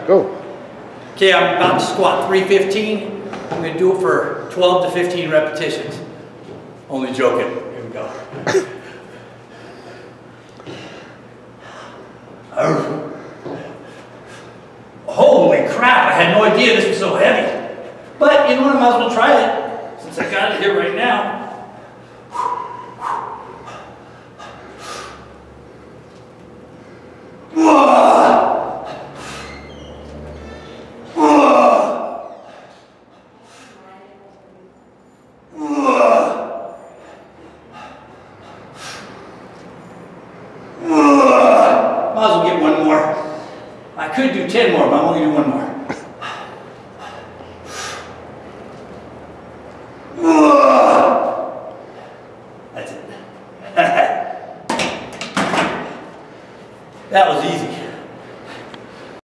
Go. Okay, I'm about to squat 315. I'm going to do it for 12 to 15 repetitions. Only joking. Here we go. Holy crap, I had no idea this was so heavy. But you know what, I might as well try it since I got it here right now. Might as well get one more. I could do 10 more, but I'm only going to do one more.